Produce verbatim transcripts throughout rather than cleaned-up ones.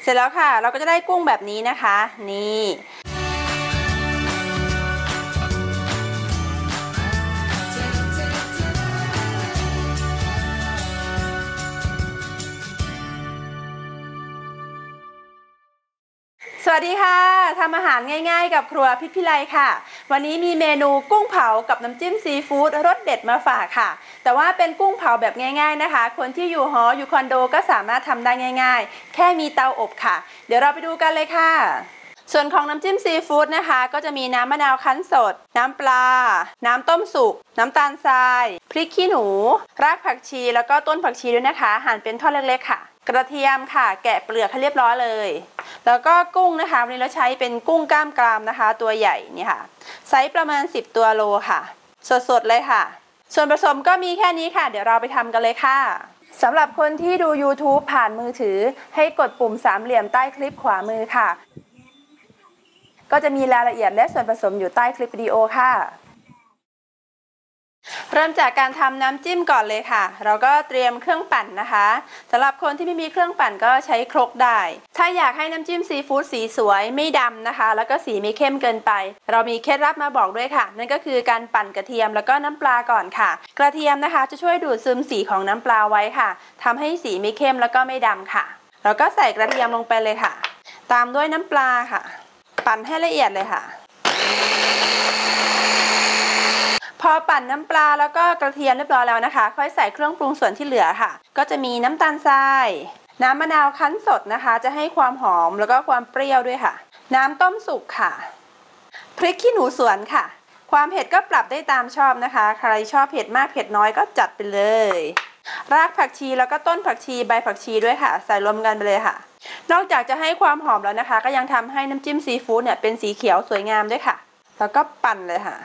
ร็จแล้วค่ะเราก็จะได้กุ้งแบบนี้นะคะนี่สวัสดีค่ะทำอาหารง่ายๆกับครัวพิษพิไลค่ะวันนี้มีเมนูกุ้งเผากับน้ำจิ้มซีฟู้ดรสเด็ดมาฝากค่ะแต่ว่าเป็นกุ้งเผาแบบง่ายๆนะคะคนที่อยู่หออยู่คอนโดก็สามารถทำได้ง่ายๆแค่มีเตาอบค่ะเดี๋ยวเราไปดูกันเลยค่ะส่วนของน้ำจิ้มซีฟู้ดนะคะก็จะมีน้ำมะนาวคั้นสดน้ำปลาน้ำต้มสุกน้ำตาลทรายพริกขี้หนูรากผักชีแล้วก็ต้นผักชีด้วยนะคะหั่นเป็นท่อนเล็กๆค่ะกระเทียมค่ะแกะเปลือกให้เรียบร้อยเลยแล้วก็กุ้งนะคะวันนี้เราใช้เป็นกุ้งกล้ามกรามนะคะตัวใหญ่นี่ค่ะไซส์ประมาณสิบตัวโลค่ะสดๆเลยค่ะส่วนผสมก็มีแค่นี้ค่ะเดี๋ยวเราไปทำกันเลยค่ะสำหรับคนที่ดู ยูทูบ ผ่านมือถือให้กดปุ่มสามเหลี่ยมใต้คลิปขวามือค่ะก็จะมีรายละเอียดและส่วนผสมอยู่ใต้คลิปวิดีโอค่ะเริ่มจากการทำน้ำจิ้มก่อนเลยค่ะเราก็เตรียมเครื่องปั่นนะคะสำหรับคนที่ไม่มีเครื่องปั่นก็ใช้ครกได้ถ้าอยากให้น้ำจิ้มซีฟู้ดสีสวยไม่ดำนะคะแล้วก็สีไม่เข้มเกินไปเรามีเคล็ดลับมาบอกด้วยค่ะนั่นก็คือการปั่นกระเทียมแล้วก็น้ำปลาก่อนค่ะกระเทียมนะคะจะช่วยดูดซึมสีของน้ำปลาไว้ค่ะทำให้สีไม่เข้มแล้วก็ไม่ดำค่ะเราก็ใส่กระเทียมลงไปเลยค่ะตามด้วยน้ำปลาค่ะปั่นให้ละเอียดเลยค่ะพอปั่นน้ำปลาแล้วก็กระเทียมเรียบร้อยแล้วนะคะค่อยใส่เครื่องปรุงส่วนที่เหลือค่ะก็จะมีน้ำตาลทรายน้ำมะนาวคั้นสดนะคะจะให้ความหอมแล้วก็ความเปรี้ยวด้วยค่ะน้ำต้มสุกค่ะพริกขี้หนูสวนค่ะความเผ็ดก็ปรับได้ตามชอบนะคะใครชอบเผ็ดมากเผ็ดน้อยก็จัดไปเลยรากผักชีแล้วก็ต้นผักชีใบผักชีด้วยค่ะใส่รวมกันไปเลยค่ะนอกจากจะให้ความหอมแล้วนะคะก็ยังทำให้น้ำจิ้มซีฟู้ดเนี่ยเป็นสีเขียวสวยงามด้วยค่ะแล้วก็ปั่นเลยค่ะ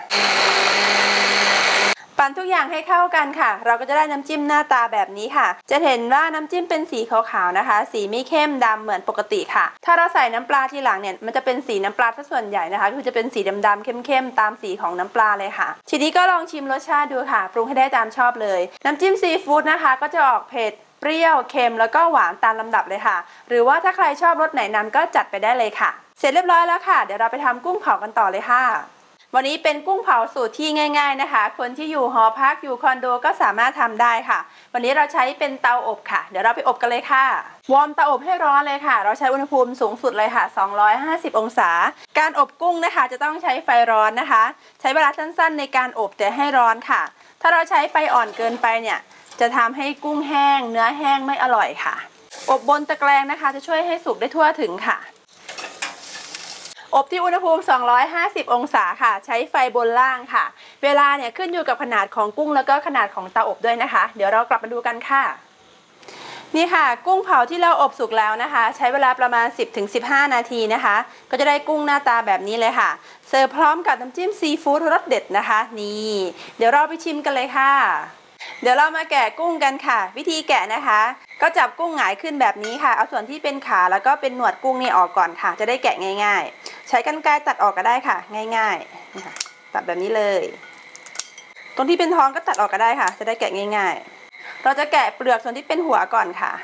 ปั่นทุกอย่างให้เข้ากันค่ะเราก็จะได้น้ำจิ้มหน้าตาแบบนี้ค่ะจะเห็นว่าน้ำจิ้มเป็นสีขาวๆนะคะสีไม่เข้มดำเหมือนปกติค่ะถ้าเราใส่น้ำปลาทีหลังเนี่ยมันจะเป็นสีน้ำปลาซะส่วนใหญ่นะคะคือจะเป็นสีดำๆเข้มๆตามสีของน้ำปลาเลยค่ะทีนี้ก็ลองชิมรสชาติดูค่ะปรุงให้ได้ตามชอบเลยน้ำจิ้มซีฟู้ดนะคะก็จะออกเผ็ดเปรี้ยวเค็มแล้วก็หวานตามลำดับเลยค่ะหรือว่าถ้าใครชอบรสไหนนำก็จัดไปได้เลยค่ะเสร็จเรียบร้อยแล้วค่ะเดี๋ยวเราไปทำกุ้งเผากันต่อเลยค่ะวันนี้เป็นกุ้งเผาสูตรที่ง่ายๆนะคะคนที่อยู่หอพักอยู่คอนโดก็สามารถทำได้ค่ะวันนี้เราใช้เป็นเตาอบค่ะเดี๋ยวเราไปอบกันเลยค่ะวอร์มเตาอบให้ร้อนเลยค่ะเราใช้อุณหภูมิสูงสุดเลยค่ะสองร้อยห้าสิบองศาการอบกุ้งนะคะจะต้องใช้ไฟร้อนนะคะใช้เวลาสั้นๆในการอบแต่ให้ร้อนค่ะถ้าเราใช้ไฟอ่อนเกินไปเนี่ยจะทำให้กุ้งแห้งเนื้อแห้งไม่อร่อยค่ะอบบนตะแกรงนะคะจะช่วยให้สุกได้ทั่วถึงค่ะอบที่อุณหภูมิสองร้อยห้าสิบองศาค่ะใช้ไฟบนล่างค่ะเวลาเนี่ยขึ้นอยู่กับขนาดของกุ้งแล้วก็ขนาดของเตาอบด้วยนะคะเดี๋ยวเรากลับมาดูกันค่ะนี่ค่ะกุ้งเผาที่เราอบสุกแล้วนะคะใช้เวลาประมาณ สิบถึงสิบห้า นาทีนะคะก็จะได้กุ้งหน้าตาแบบนี้เลยค่ะเสิร์ฟพร้อมกับน้ำจิ้มซีฟู้ดรสเด็ดนะคะนี่เดี๋ยวเราไปชิมกันเลยค่ะเดี๋ยวเรามาแกะกุ้งกันค่ะวิธีแกะนะคะก็จับกุ้งหงายขึ้นแบบนี้ค่ะเอาส่วนที่เป็นขาแล้วก็เป็นหนวดกุ้งนี่ออกก่อนค่ะจะได้แกะง่ายๆใช้กรรไกรตัดออกก็ได้ค่ะง่ายๆนี่ค่ะตัดแบบนี้เลยตรงที่เป็นท้องก็ตัดออกก็ได้ค่ะจะได้แกะง่ายๆเราจะแกะเปลือกส่วนที่เป็นหัวก่อนค่ะ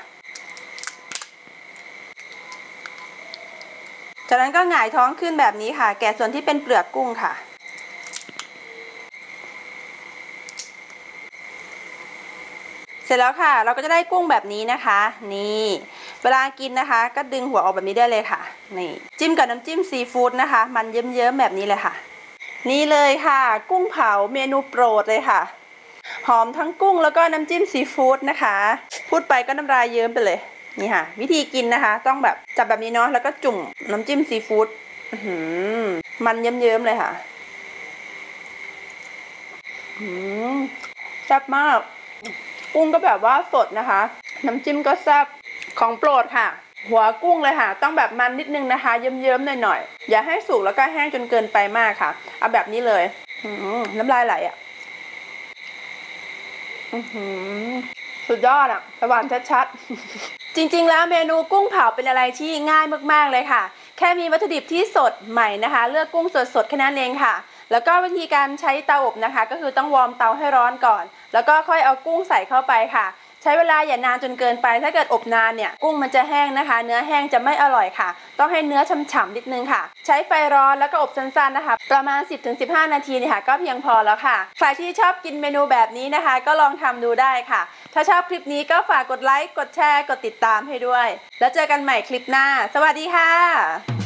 จากนั้นก็หงายท้องขึ้นแบบนี้ค่ะแกะส่วนที่เป็นเปลือกกุ้งค่ะเสร็จแล้วค่ะเราก็จะได้กุ้งแบบนี้นะคะนี่เวลากินนะคะก็ดึงหัวออกแบบนี้ได้เลยค่ะนี่จิ้มกับน้ำจิ้มซีฟู้ดนะคะมันเยิ้มๆแบบนี้เลยค่ะนี่เลยค่ะกุ้งเผาเมนูโปรดเลยค่ะหอมทั้งกุ้งแล้วก็น้ำจิ้มซีฟู้ดนะคะพูดไปก็น้ำลายเยิ้มไปเลยนี่ค่ะวิธีกินนะคะต้องแบบจับแบบนี้เนาะแล้วก็จุ่มน้ำจิ้มซีฟู้ดมันเยิ้มๆเลยค่ะแซ่บมากกุ้งก็แบบว่าสดนะคะน้ำจิ้มก็แซ่บของโปรดค่ะหัวกุ้งเลยค่ะต้องแบบมันนิดนึงนะคะเยิ้มๆหน่อยๆอย่าให้สุกแล้วก็แห้งจนเกินไปมากค่ะเอาแบบนี้เลยน้ำลายไหลอ่ะสุดยอดอ่ะหวานชัดๆจริงๆแล้วเมนูกุ้งเผาเป็นอะไรที่ง่ายมากๆเลยค่ะแค่มีวัตถุดิบที่สดใหม่นะคะเลือกกุ้งสดๆแค่นั้นเองค่ะแล้วก็วิธีการใช้เตาอบนะคะก็คือต้องวอร์มเตาให้ร้อนก่อนแล้วก็ค่อยเอากุ้งใส่เข้าไปค่ะใช้เวลาอย่านานจนเกินไปถ้าเกิดอบนานเนี่ยกุ้งมันจะแห้งนะคะเนื้อแห้งจะไม่อร่อยค่ะต้องให้เนื้อฉ่ำๆนิดนึงค่ะใช้ไฟร้อนแล้วก็อบสั้นๆนะคะประมาณ สิบถึงสิบห้า นาทีเนี่ยค่ะก็เพียงพอแล้วค่ะใครที่ชอบกินเมนูแบบนี้นะคะก็ลองทำดูได้ค่ะถ้าชอบคลิปนี้ก็ฝากกดไลค์กดแชร์กดติดตามให้ด้วยแล้วเจอกันใหม่คลิปหน้าสวัสดีค่ะ